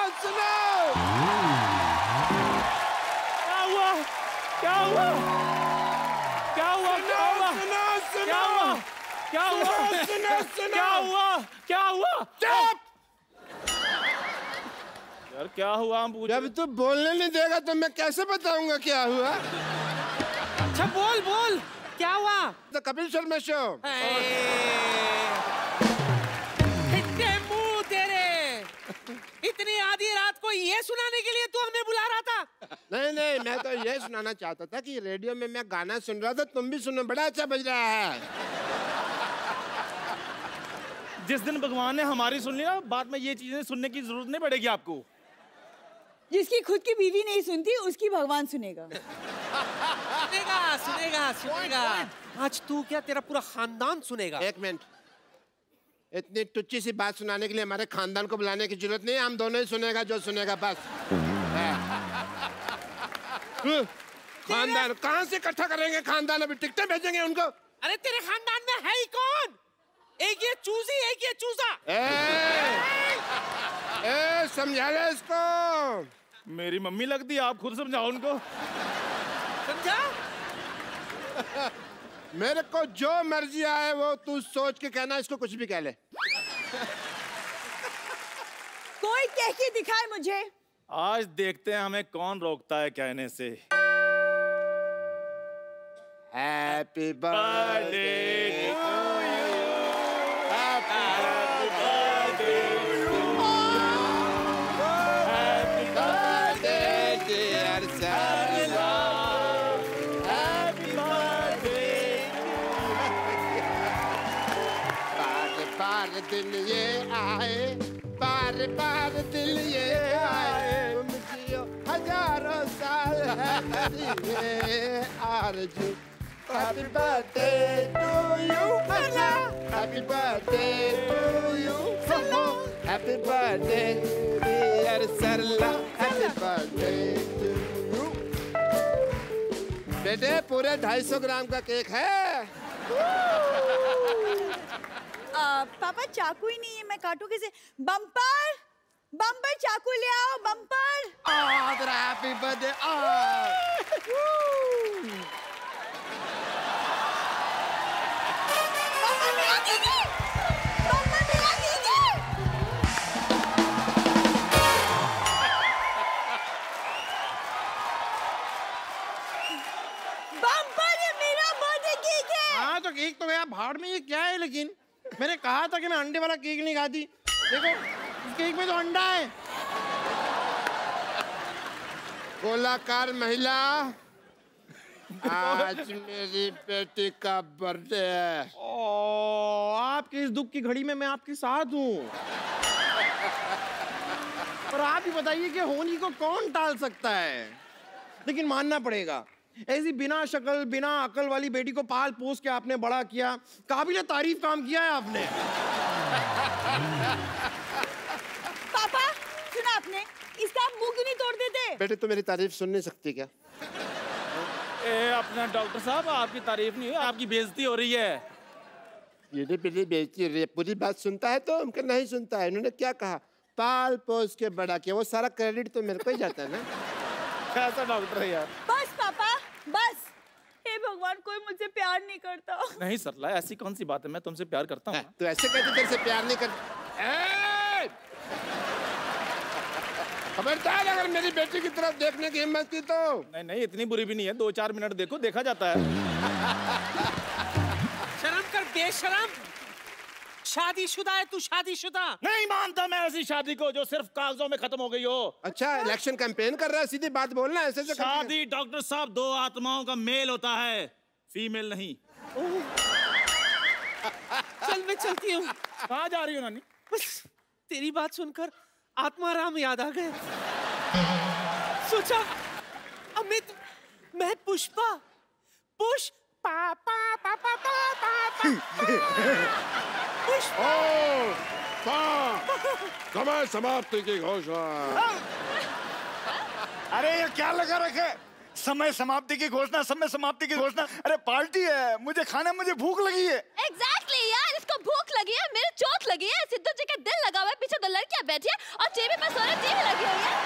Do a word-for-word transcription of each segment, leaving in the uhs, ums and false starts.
सुनो। क्या हुआ? क्या हुआ? क्या हुआ? क्या हुआ? सुनो सुनो क्या हुआ? क्या हुआ? सुनो सुनो क्या हुआ? क्या हुआ? चुप! यार क्या हुआ? हम पूछ। जब तू बोलने नहीं देगा तो मैं कैसे बताऊंगा क्या हुआ? अच्छा बोल बोल, क्या हुआ? तो कपिल शर्मा शो। मुंह तेरे, इतनी आधी रात को ये सुनाने के लिए तू हमें बुला रहा था? नहीं नहीं, मैं तो ये सुनाना चाहता था कि रेडियो में मैं गाना सुन रहा था, तुम भी सुनो, बड़ा अच्छा बज रहा है। जिस दिन भगवान ने हमारी सुन लिया, बाद में ये चीजें सुनने की जरूरत नहीं पड़ेगी आपको। जिसकी खुद की बीवी नहीं सुनती, उसकी भगवान सुनेगा। सुनेगा सुनेगा सुनेगा। आज तू क्या, तेरा पूरा खानदान सुनेगा। एक मिनट, इतनी टुच्ची सी बात सुनाने के लिए हमारे खानदान को बुलाने की जरूरत नहीं है, हम दोनों ही सुनेगा जो सुनेगा बस। खानदान कहाँ से इकट्ठा करेंगे? खानदान अभी टिकटें भेजेंगे उनको। अरे तेरे खानदान में है ही कौन? एक ये चूजी, एक ये चूजा। ए, ए, समझा ले इसको। मेरी मम्मी लगती है, आप खुद समझाओ उनको। समझा? मेरे को जो मर्जी आए वो तू सोच के कहना, इसको कुछ भी कह ले। कोई कह के दिखाए मुझे। आज देखते हैं हमें कौन रोकता है कहने से। Happy birthday to you, happy birthday to you, happy birthday dear Sarla, happy birthday. बार बार दिन ये आए, बार बार दिल ये आए, तुम जियो हजारों साल, ये आरज़ू। Happy birthday to you, happy birthday to you, happy birthday dear Sarla, happy birthday to you। बेटे पूरे ढाई सौ ग्राम का केक है। आ, पापा चाकू ही नहीं है, मैं काटू कैसे? बम्पर बम्पर चाकू ले आओ, बम्पर। Happy birthday. हाँ तो केक तो गया भाड़ में, ये क्या है? लेकिन मैंने कहा था कि मैं अंडे वाला केक नहीं खाती। देखो इस केक में तो अंडा है। गोलाकार महिला, आज मेरी बेटी का बर्थडे है। ओ, आपके इस दुख की घड़ी में मैं आपके साथ हूँ। पर आप ही बताइए कि होनी को कौन टाल सकता है? लेकिन मानना पड़ेगा, ऐसी बिना शक्ल बिना अकल वाली बेटी को पाल पोस के आपने बड़ा किया, काबिल तारीफ काम किया है आपने। पापा सुना आपने, इसका आप मुंह क्यों नहीं तोड़ देते? बेटे तू मेरी तारीफ सुन नहीं सकती क्या? ए, अपना डॉक्टर साहब, आपकी तारीफ नहीं है, आपकी बेइज्जती हो रही है। ये मेरी बेइज्जती हो रही है। पूरी बात सुनता है तो उनका नहीं सुनता है। उन्होंने क्या कहा? पाल पोस के बड़ा किया, वो सारा क्रेडिट तो मेरे को ही जाता है ना। कैसा डॉक्टर है यार। बस पापा बस, हे भगवान कोई मुझसे प्यार नहीं करता। नहीं सरला, ऐसी कौन सी बात है, मैं तुमसे प्यार करता हूँ। तो ऐसे कहते तेरे से प्यार नहीं कर। खबरदार अगर मेरी बेटी की तरफ देखने की हिम्मत की तो। नहीं नहीं, इतनी बुरी भी नहीं है, दो चार मिनट देखो, देखा जाता है। शर्म कर बेशरम, शादीशुदा है तू, शादीशुदा। नहीं मानता मैं ऐसी शादी को जो सिर्फ कागजों में खत्म हो गई हो। अच्छा इलेक्शन कैंपेन कर रहा है, सीधी बात बोलना, ऐसे से शादी डॉक्टर साहब दो आत्माओं का मेल होता है, फीमेल नहीं। चल मैं चलती हूँ। कहाँ जा रही हो नानी? बस तेरी बात सुनकर आत्माराम याद आ गए। सोचा अमित, मैं पुष्पा, पुष्पा पा पा पा पा पा पा पुष्पा। समय समाप्ति की घोषणा। अरे ये क्या लगा रखे? समय समाप्ति की घोषणा, समय समाप्ति की घोषणा। अरे पार्टी है, मुझे खाना, मुझे भूख लगी है। एग्जैक्टली यार, इसको भूख लगी है, मेरे चोट लगी है, सिद्धू जी के दिल लगा हुआ है, पीछे दो लड़कियां बैठी है और जेबी में यहाँ सोने टीवी लगी हुई है।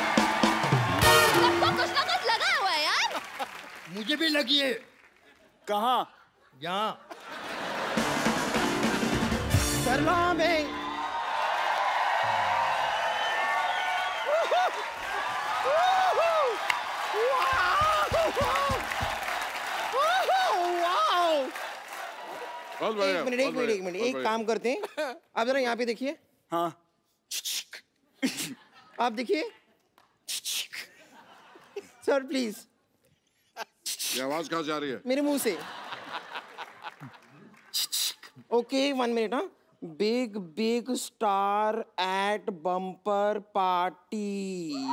सबको कुछ ना कुछ लगा हुआ है यार। मुझे भी लगी है। कहाँ? यहाँ। सरला में। एक मिनट एक मिनट एक मिनट एक काम करते हैं, आप जरा यहाँ पे देखिए। हाँ। आप देखिए सर प्लीज। ये आवाज कहाँ जा रही है? मेरे मुंह से। Okay one minute. हाँ, big big star at bumper party.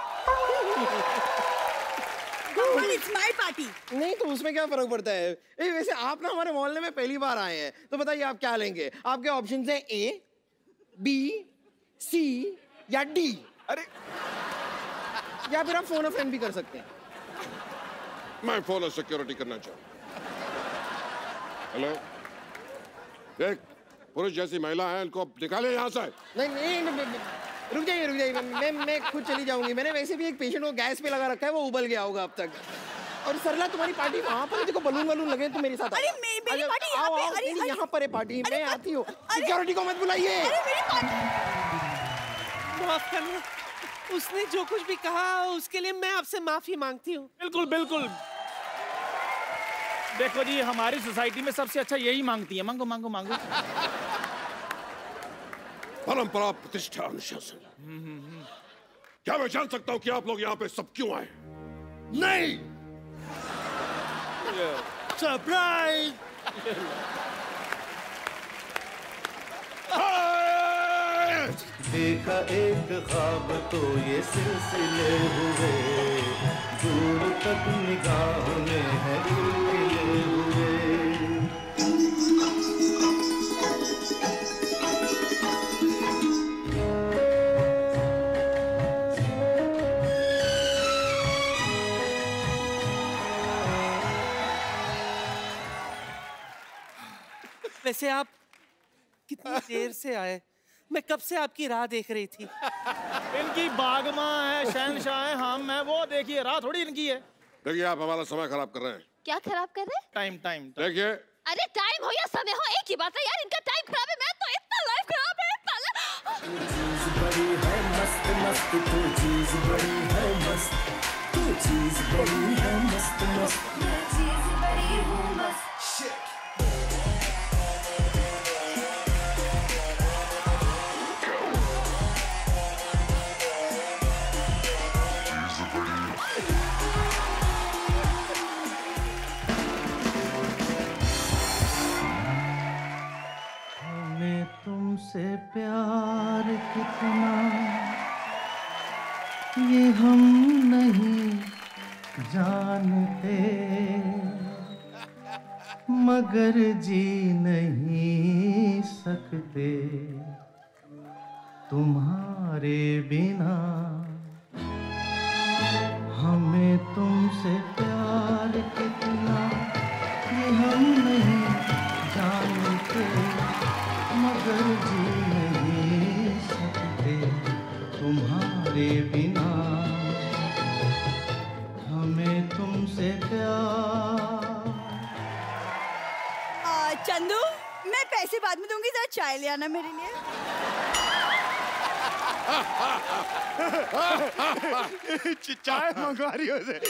It's my party. नहीं तो उसमें क्या फर्क पड़ता है? ए, वैसे आप ना हमारे मोहल्ले में पहली बार आए हैं, तो बताइए आप क्या लेंगे? आपके ऑप्शंस हैं ए, बी, सी या डी। अरे या फिर आप फोन ऑफ फ्रेंड भी कर सकते हैं। मैं फोन सिक्योरिटी करना चाहूँ। हेलो, देख पुरुष जैसी महिला है, इनको निकाले यहाँ से। नहीं नहीं, नहीं रुक जाइए रुक जाइए, मैं मैं खुद चली जाऊंगी। मैंने वैसे भी एक पेशेंट को गैस पे लगा रखा है, वो उबल गया होगा अब तक। और सरला तुम्हारी पार्टी वहाँ पर, देखो बलून वलून लगे तो मेरे साथ। अरे मे, मेरी पार्टी यहाँ पे। अरे अरे यहाँ पर है पार्टी, मैं आती हूँ। सिक्योरिटी को मत बुलाइए। माफ करना, उसने जो कुछ भी कहा उसके लिए मैं आपसे माफी मांगती हूँ। बिल्कुल बिल्कुल। देखो जी, हमारी सोसाइटी में सबसे अच्छा यही मांगती है, मांगो मांगो मांगो। परंपरा, प्रतिष्ठा, अनुशासन। क्या मैं जान सकता हूँ कि आप लोग यहाँ पे सब क्यों आए? नहीं। सरप्राइज। देखा एक ख्वाब तो ये सिलसिले हुए, दूर तक निगाहों में है दिल हुए। वैसे आप कितनी देर से आए? मैं कब से आपकी राह देख रही थी। इनकी बागमां है, शहनशाह है, हम है, वो देखिए राह थोड़ी इनकी है। देखिए आप हमारा समय खराब कर रहे हैं। क्या खराब कर रहे हैं? Time time. देखिए अरे टाइम हो या समय हो, एक ही बात है यार। इनका टाइम खराब है, मैं तो इतना लाइफ खराब है। चीज बड़ी है मस्त मस्त, तू चीज बड़ी है मस्त, तू चीज बड़ी है मस्त मस्त, मैं चीज बड़ी हूँ मस्त। तुमसे प्यार कितना ये हम नहीं जानते, मगर जी नहीं सकते तुम्हारे बिना। हमें तुमसे प्यार कितना ये हम नहीं जानते, मगर जी नहीं सकते तुम्हारे बिना। हमें तुमसे प्यार। चंदू, मैं पैसे बाद में दूंगी, जरा चाय ले आना मेरे लिए। चाय मंगवा रही हो से।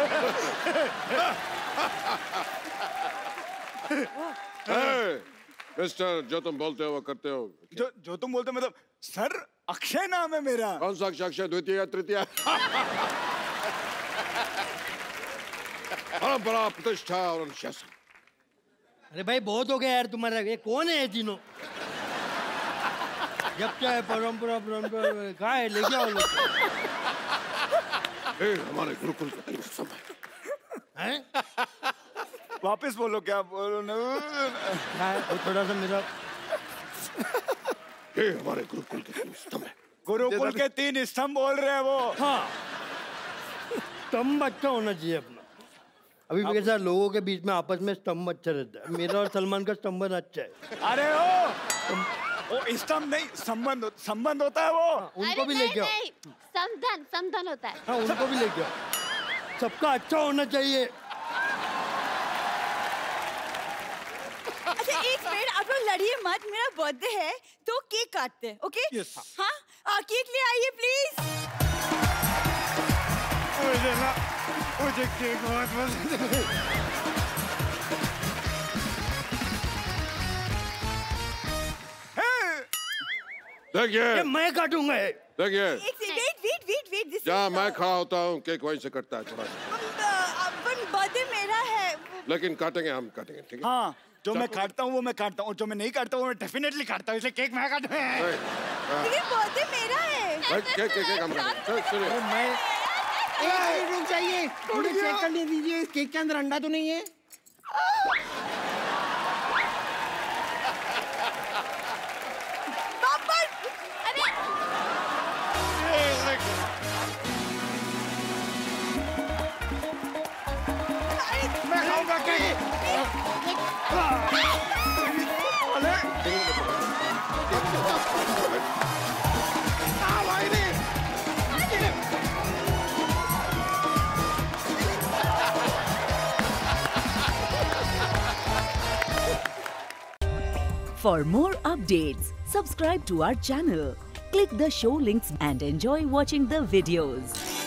मिस्टर, जो तुम बोलते हो वो करते हो। जो जो तुम बोलते हो मतलब सर, अक्षय नाम है मेरा। कौन सा अक्षय? अक्षय द्वितीय या तृतीय? परंपरा, प्रतिष्ठा और अनुशासन। अरे भाई बहुत हो गया यार तुम्हारा, ये कौन है ये तीनों? जब क्या है परंपरा परंपरा, कहाँ है? लेके आओ लोग। हमारे गुरुकुल का तीन स्तंभ है। हैं? वापस बोलो, क्या बोलो ना? थोड़ा सा मेरा। ये हमारे गुरुकुल के तीन स्तंभ है। गुरुकुल के तीन स्तंभ बोल रहे हैं वो। हाँ, स्तंभ अच्छा होना चाहिए अपना। अभी भी कैसा लोगों के बीच में आपस में स्तंभ अच्छा रहता है। मेरा और सलमान का स्तंभ अच्छा है। अरे ओ वो इष्टम नहीं, संबंध संबंध होता है वो। उनको भी लेके आओ। समधन समधन होता है। हाँ उनको भी लेके आओ। सबका अच्छा होना चाहिए। अच्छा एक मिनट, आप लोग लड़िए मत, मेरा बर्थडे है तो केक काटते हैं, ओके? Yes. हाँ, आ, केक ले आइए प्लीज। मुझे ना, मुझे केक बहुत पसंद है। देखिए ये मैं काटूंगा। देखिए एक second, wait wait wait wait, this क्या मैं खड़ा होता हूँ केक वहीं से कटता है थोड़ा सा। अपन बर्थडे मेरा है। लेकिन काटेंगे हम काटेंगे ठीक है। हाँ जो मैं काटता हूँ वो मैं काटता हूँ, जो मैं नहीं काटता हूँ मैं डेफिनेटली काटता हूँ, इसलिए केक मैं काटूंगा। लेकिन बर्थडे मेरा है। केक केक केक हम काटेंगे। सुनिए मैं एक मिनट रुक जाइए, मुझे चेक करने दीजिए केक के अंदर अंडा तो नहीं है। मैं खाऊंगा cake. For more updates, subscribe to our channel, click the show links and enjoy watching the videos.